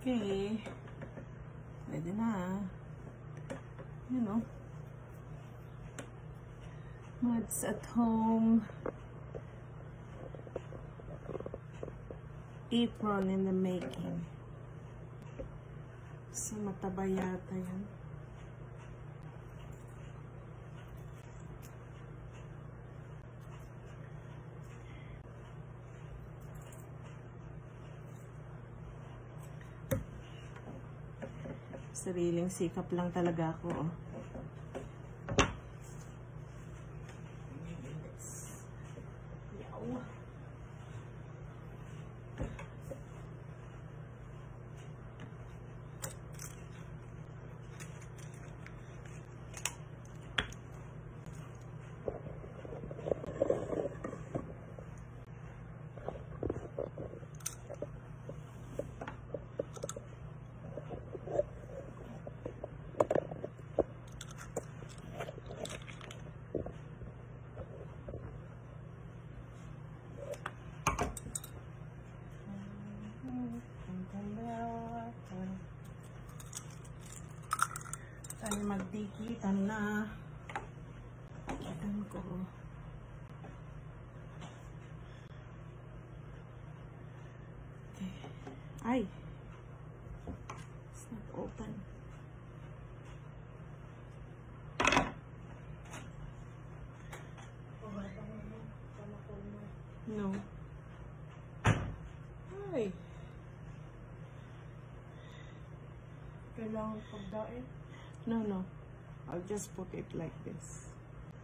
Okay. Pwede na. You know. What's at home? Apron in the making. So, mataba yata yan. Sariling sikap lang talaga ako, oh. Tayo magdikitan na. Kitan ko. Okay. Ay! It's not open. No. Ay! Kailangan pagdain? No. I'll just put it like this.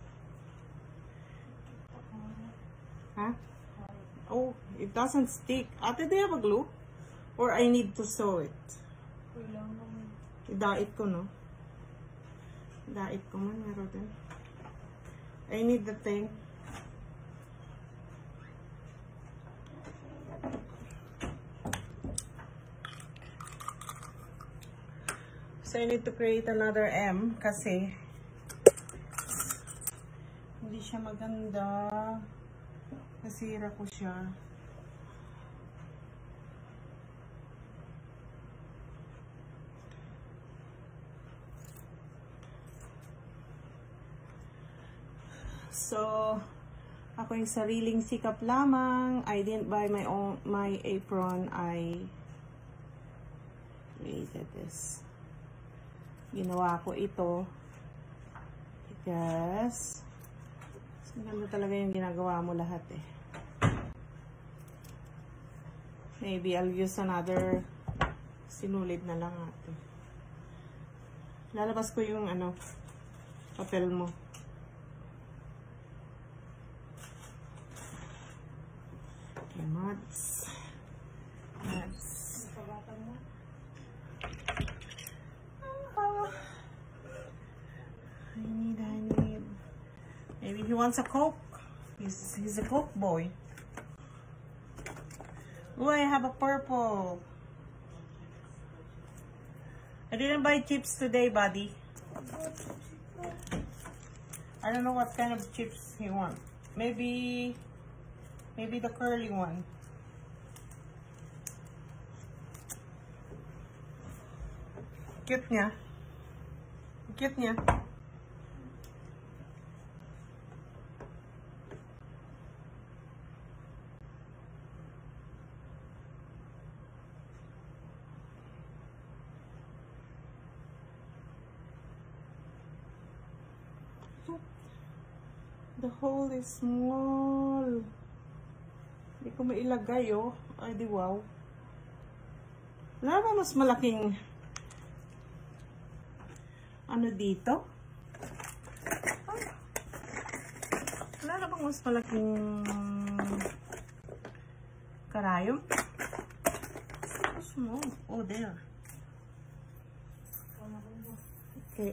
Huh? Oh, it doesn't stick. Ate, do you have a glue? Or I need to sew it? Kailangan. Idait ko, no? Idait ko man, meron din. I need the thing. So, I need to create another M kasi hindi siya maganda. Nasira ko siya. So, ako yung sariling sikap lamang. I didn't buy my apron. I created this. Ginawa ko ito because ganda talaga yung ginagawa mo lahat eh. Maybe I'll use another sinulid na lang ate. Lalabas ko yung ano, papel mo. Okay, mods. I need. Maybe he wants a Coke. He's a Coke boy. Oh, I have a purple. I didn't buy chips today, buddy. I don't know what kind of chips he wants. Maybe the curly one. Cute niya. Cute niya. The hole is small. Hindi ko mailagay, oh. Ay, di wow. Wala ba mas malaking ano dito? Wala na bang mas malaking karayom? So small. Oh, there. Okay.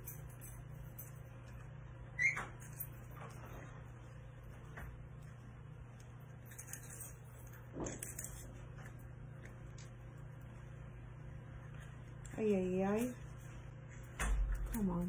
Ay. Come on.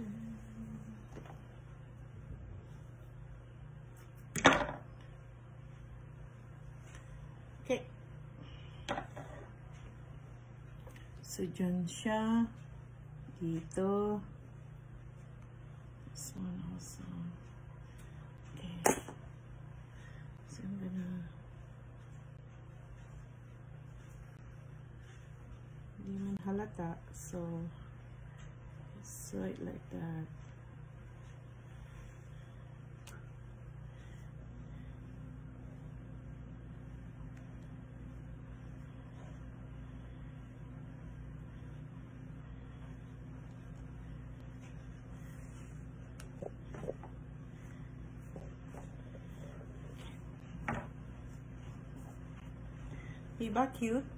Okay. So, dyan siya. Dito. This one also. Okay. So, I'm gonna... Hindi man halata. So, sew it like that. Diba cute?